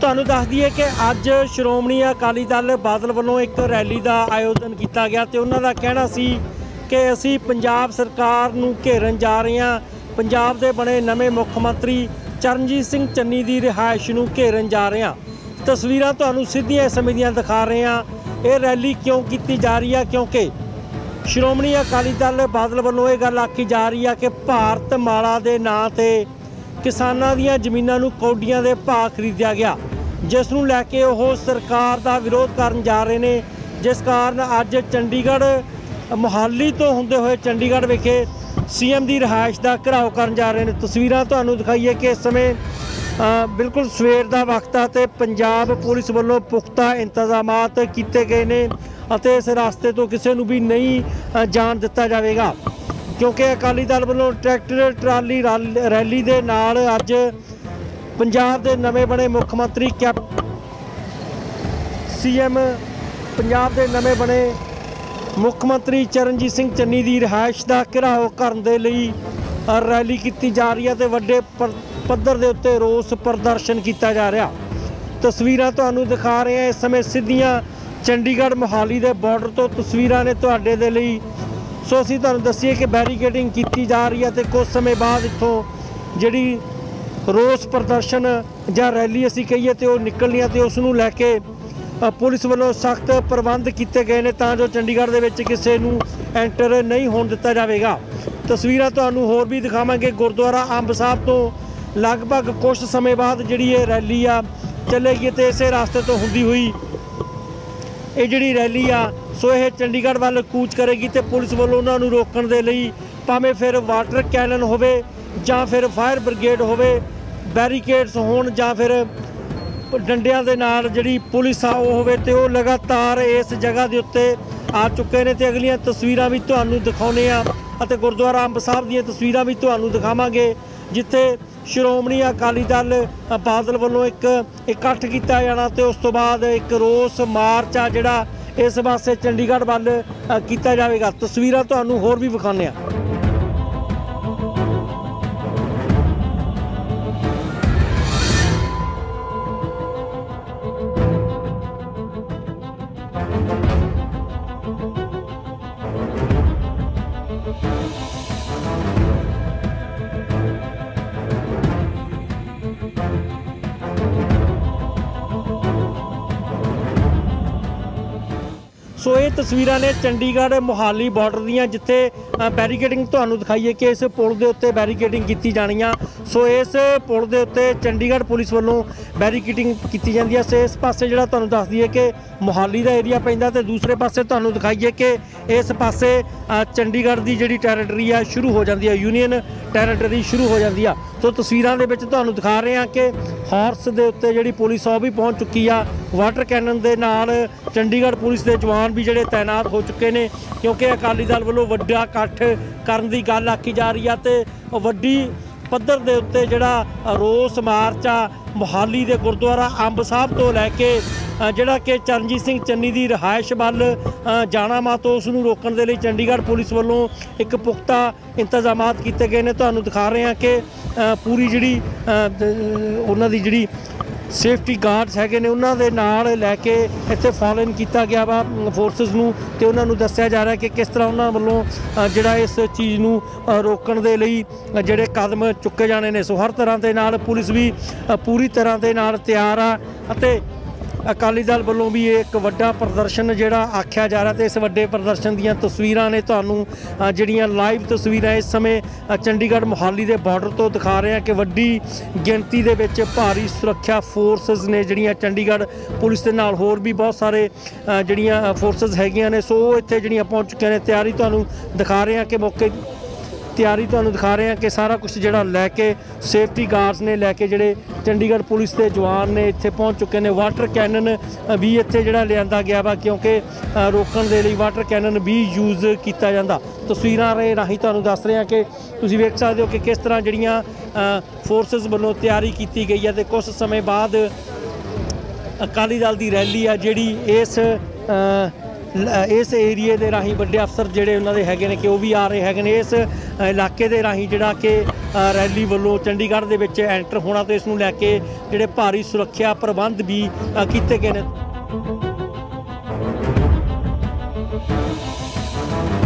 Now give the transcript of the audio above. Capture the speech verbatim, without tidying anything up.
ਤੁਹਾਨੂੰ ਦੱਸ ਦਈਏ कि ਅੱਜ ਸ਼੍ਰੋਮਣੀ ਅਕਾਲੀ ਦਲ ਬਾਦਲ ਵੱਲੋਂ ਇੱਕ ਰੈਲੀ ਦਾ ਆਯੋਜਨ ਕੀਤਾ ਗਿਆ ਤੇ ਉਹਨਾਂ ਦਾ ਕਹਿਣਾ ਸੀ कि ਅਸੀਂ ਪੰਜਾਬ ਸਰਕਾਰ ਨੂੰ ਘੇਰਨ ਜਾ ਰਹੇ ਹਾਂ। ਪੰਜਾਬ ਦੇ ਬਣੇ ਨਵੇਂ ਮੁੱਖ ਮੰਤਰੀ ਚਰਨਜੀਤ ਸਿੰਘ ਚੰਨੀ ਦੀ ਰਿਹਾਇਸ਼ ਨੂੰ ਘੇਰਨ ਜਾ ਰਹੇ ਹਾਂ। ਤਸਵੀਰਾਂ ਤੁਹਾਨੂੰ ਸਿੱਧੀਆਂ ਇਸ ਸਮੇਂ ਦੀਆਂ ਦਿਖਾ ਰਹੇ ਹਾਂ। ਇਹ ਰੈਲੀ ਕਿਉਂ ਕੀਤੀ ਜਾ ਰਹੀ ਹੈ? ਕਿਉਂਕਿ ਸ਼੍ਰੋਮਣੀ ਅਕਾਲੀ ਦਲ ਬਾਦਲ ਵੱਲੋਂ ਇਹ ਗੱਲ ਆਖੀ ਜਾ ਰਹੀ ਹੈ कि ਭਾਰਤ ਮਾਲਾ ਦੇ ਨਾਂ ਤੇ ਕਿਸਾਨਾਂ ਦੀਆਂ ਜ਼ਮੀਨਾਂ ਨੂੰ ਕੌਡੀਆਂ ਦੇ ਭਾਅ ਖਰੀਦਿਆ ਗਿਆ, ਜਿਸ ਨੂੰ ਲੈ ਕੇ ਉਹ ਸਰਕਾਰ ਦਾ ਵਿਰੋਧ ਕਰਨ ਜਾ ਰਹੇ ਨੇ। ਜਿਸ ਕਾਰਨ ਅੱਜ ਚੰਡੀਗੜ੍ਹ ਮੁਹਾਲੀ ਤੋਂ ਹੁੰਦੇ ਹੋਏ ਚੰਡੀਗੜ੍ਹ ਵਿਖੇ सीएम की रिहाइश का घिराव करन जा रहे हैं। तस्वीरां तुहानूं दिखाइए कि इस समय बिल्कुल सवेर का वक्त है तो पंजाब पुलिस वालों पुख्ता इंतजामात किए गए हैं। इस रास्ते तो किसी को भी नहीं जान दिता जाएगा, क्योंकि अकाली दल वालों ट्रैक्टर ट्राली रैली के नाल अज पंजाब के नवे बने मुख्य मंत्री कैप सीएम पंजाब के नवे बने मुख्य मंत्री चरणजीत सिंह चन्नी की रिहाइश का घिराव करने के लिए रैली की जा रही है तो वड्डे पद्धर के उत्ते रोस प्रदर्शन किया जा रहा। तस्वीरां तुहानूं दिखा रहे हैं इस समय सीधियां चंडीगढ़ मोहाली के बॉर्डर तो तस्वीरां ने तुहाडे दे लई। सो असीं तुहानूं दस्सीए कि बैरीकेडिंग की जा रही है तो कुछ समय बाद इत्थों जिहड़ी रोस प्रदर्शन जां रैली असीं कहीए तो निकलनी है तो उस नूं लैके पुलिस वालों सख्त प्रबंध किए गए हैं तां जो चंडीगढ़ दे विच किसी नूं एंटर नहीं होण दिता जाएगा। तस्वीरां तुहानूं होर भी दिखावांगे गुरुद्वारा अंब साहब तो लगभग कुछ समय बाद जिहड़ी ये रैली आ चलेगी तो इस रास्ते तो हुंदी हुई ये जिहड़ी रैली आ सो ये चंडीगढ़ वाल कूच करेगी तो पुलिस वालों उन्हां नूं रोकण दे लई भावें फिर वाटर कैनन होवे जां फिर फायर ब्रिगेड होवे, बैरीकेड्स होण जां फिर डंडियां दे नाल जिहड़ी पुलिस आ वो होवे ते वो लगातार इस जगह के उत्ते आ चुके हैं। तो अगलियां तस्वीरां भी तुहानूं दिखाउने आ ते गुरुद्वारा अंब साहब दीयां तस्वीरां भी तुहानूं दिखावांगे जिथे श्रोमणी अकाली दल बादल वालों एक इकट्ठ किया जाना तो उस तो बाद एक रोस मार्च आ जिहड़ा इस पासे चंडीगढ़ वल किया जाएगा। तस्वीरां तुहानूं होर भी विखाउने आ। सो ये तस्वीरां ने चंडीगढ़ मोहाली बॉर्डर दियां जिथे बैरीकेडिंग तुहानूं दिखाइए कि इस पुल के उत्ते बैरीकेडिंग की जानी आ। सो इस पुल के उत्ते चंडीगढ़ पुलिस वालों बैरीकेडिंग की जाती है। सो इस पासे जिहड़ा तुहानूं दस दईए कि मोहाली का एरिया पैंदा ते दूसरे पासे तुहानूं दिखाइए कि इस पासे चंडीगढ़ की जिहड़ी टैरेटरी आ शुरू हो जाती है, यूनियन टैरेटरी शुरू हो जाती है। तो तस्वीरां दे विच तुहानूं दिखा रहे हैं कि हॉर्स के उत्ते जिहड़ी पुलिस आ भी पहुँच चुकी आ। वाटर कैनन के नाल चंडीगढ़ पुलिस के जवान भी जिहड़े तैनात हो चुके हैं, क्योंकि अकाली दल वालों वड्डा इकट्ठ करन दी गल आखी जा रही है तो वड्डी पद्धर के उत्ते जिहड़ा रोस मार्च आ मोहाली के गुरुद्वारा अंब साहब तो लैके जिहड़ा कि चरणजीत सिंह चन्नी की रिहाइश वल जाना वा तो उस नूं रोकण दे लई चंडीगढ़ पुलिस वालों एक पुख्ता इंतजामात किए गए हैं। तुहानूं दिखा रहे हैं कि पूरी जिहड़ी उन्हां दी जिहड़ी सेफ्टी गार्ड्स हैगे ने उन्हां दे नाल लैके इत्थे फॉलन किया गया वा फोर्सिस नूं ते उन्हां नूं दस्सिया जा रहा है कि किस तरह उन्हां वल्लों जिहड़ा इस चीज़ नूं रोकण दे लई जिहड़े कदम चुके जाने ने। सो हर तरह के नाल पुलिस भी पूरी तरह के नाल तैयार आ अते अकाली दल वालों भी एक वड्डा प्रदर्शन जिहड़ा आख्या जा रहा है। तो इस वड्डे प्रदर्शन दीयां तस्वीरां ने तुहानूं जिहड़ियां लाइव तस्वीरां इस समय चंडीगढ़ मोहाली के बॉर्डर तो दिखा रहे हैं कि वड्डी गिनती दे विच भारी सुरक्षा फोर्सिस ने जिहड़ियां चंडीगढ़ पुलिस के नाल होर भी बहुत सारे जिहड़ियां फोर्सिस हैगियां ने। सो इत्थे जिहड़ियां पहुंच चुके हैं, तैयारी तुहानूं दिखा रहे हैं कि मौके तैयारी तुहानूं दिखा रहे हैं कि सारा कुछ जिहड़ा लैके सेफ्टी गार्ड्स ने लैके जिहड़े चंडीगढ़ पुलिस के जवान ने इत्थे पहुँच चुके हैं। वाटर कैनन भी इत्थे जिहड़ा लिआंदा गया वा क्योंकि रोकण दे लई वाटर कैनन भी यूज़ किया जाता। तस्वीरां दे राहीं तुहानूं दस रहे हैं कि तुसीं वेख सकदे हो कि किस तरह जिहड़ियां फोर्सिस वालों तैयारी की गई है। तो कुछ समय बाद अकाली दल की रैली आ जिहड़ी इस ਲ- ਇਸ ਏਰੀਏ ਦੇ ਰਾਹੀਂ ਵੱਡੇ ਅਫਸਰ ਜਿਹੜੇ ਉਹਨਾਂ ਦੇ ਹੈਗੇ ਨੇ ਕਿ ਉਹ ਵੀ ਆ ਰਹੇ ਹੈਗੇ ਨੇ ਇਸ ਅ, ਇਲਾਕੇ ਦੇ ਰਾਹੀਂ ਜਿਹੜਾ ਕਿ ਅ, ਰੈਲੀ ਵੱਲੋਂ ਚੰਡੀਗੜ੍ਹ ਦੇ ਵਿੱਚ ਐਂਟਰ ਹੋਣਾ ਤੇ ਇਸ ਨੂੰ ਲੈ ਕੇ ਜਿਹੜੇ ਭਾਰੀ ਸੁਰੱਖਿਆ ਪ੍ਰਬੰਧ ਵੀ ਅ, ਕੀਤੇ ਗਏ ਨੇ।